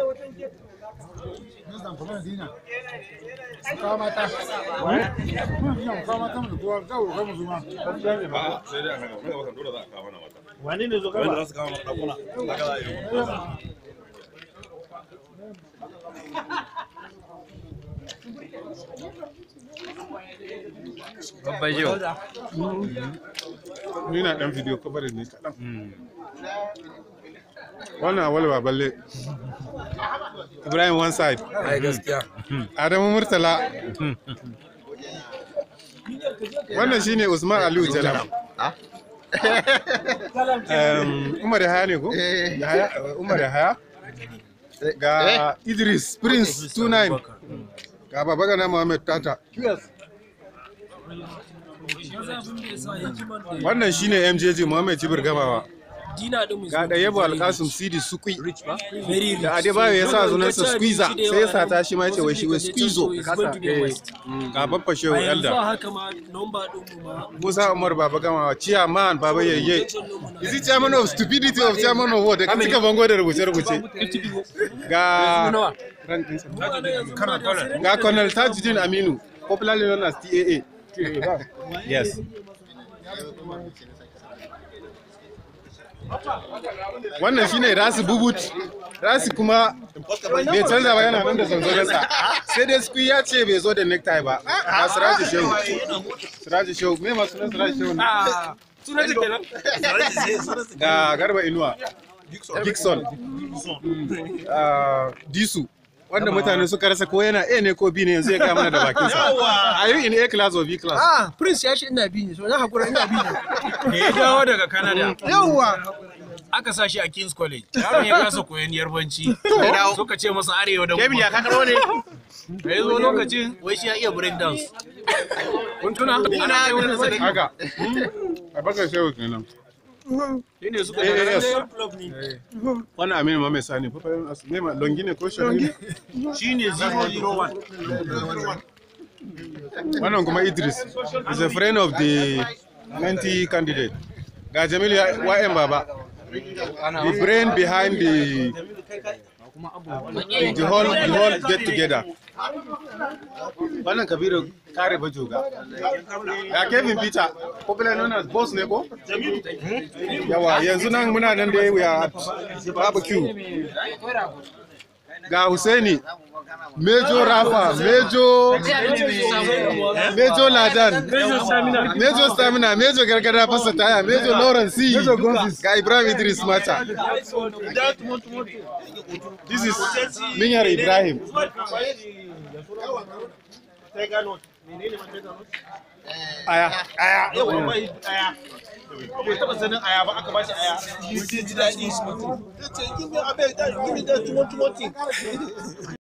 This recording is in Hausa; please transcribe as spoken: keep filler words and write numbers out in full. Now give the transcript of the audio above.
Wani ne zo gaba? Za su kawo ɗakuna. Daga za a yi. Babban yau. Ni na ɗan video coverage ne kaɗan. Wannan awal ba balle. Ibrahim one side. Ai gaskiya. Adamu Murtala. Wannan shine Usman Aliyu Jalam. Um, Umar Yahaya ne ko? Umar Yahaya. Ga Idris Prince two nine. Ga Babagana Muhammad Tata. Wannan shine M J J Muhammad Jibir Gamawa. Ga da yabo Alkasim Sidi Sukui. Da Adebayo ya sa sunansa Squeezer sai ya sata shi ma yace wai shi wai Squeezo kasa. Ga babba Shehu Elda. Musa Umar Baba Gamawa chairman Baba Yeye. Is it chairman of stupidity of chairman of what? Da kika bango da rubuce rubuce. Ga Ga Colonel Tajuddin Aminu, popularly known as T A A. Yes. Wannan shine Rasi Bubut. Rasi kuma bai canza ba yana nan da zanzanarsa. Sai dai Squee ya ce bai zo da necktie ba. Ga Siraji Shehu. Siraji Shehu. Me ma sunan Siraji Shehu ne? Sunan kenan. Ga Garba Inuwa. Dixon. Disu. Wanda mutane suka rasa ko yana A ne ko B ne yanzu ya ga mana da bakinsa. Are you in A class or B class? Ah, Prince ya shi ina B ne, so na hakura ina B ne. Da ya dawo daga Canada. Yawwa. Aka sa shi a King's College. Yaron ya kasa koyon yarbanci. Suka ce masa arewa da Kevin ya kakaro ne. Da ya zo lokacin wai shi ya iya break dance. Kun tuna? Ana kai wannan sadaka. Haka. Abakar Shehu kenan. Shine suka ce wannan Aminu Muhammad Sani ne ma longi ne ko shahiri shine zero zero one. Wannan kuma Idris is a friend of the ninety candidate. Ga Jamil Y M Baba, the brain behind the the whole the whole get together. Wannan Kabiru Kare Bajoga. Ya Kevin Peter, popular known as Boss ne ko? Yawa yanzu nan muna nan da we are barbecue. Ga Husaini, Major Rafa, Major Major Ladan, Major Stamina, Major Gargada Fasa Taya, Major Lawrence C, ga Ibrahim Idris Mata. This is Minyar Ibrahim. Aya, aya, aya. Bai taba sanin aya ba aka bashi aya. Ji daɗi shi mutum.